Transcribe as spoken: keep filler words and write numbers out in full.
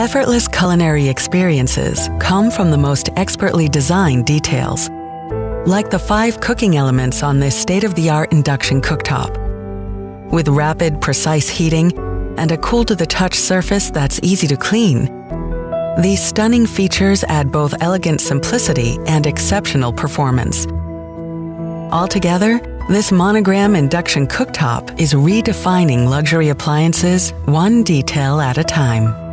Effortless culinary experiences come from the most expertly designed details, like the five cooking elements on this state-of-the-art induction cooktop. With rapid, precise heating and a cool-to-the-touch surface that's easy to clean, these stunning features add both elegant simplicity and exceptional performance. Altogether, this Monogram Induction Cooktop is redefining luxury appliances one detail at a time.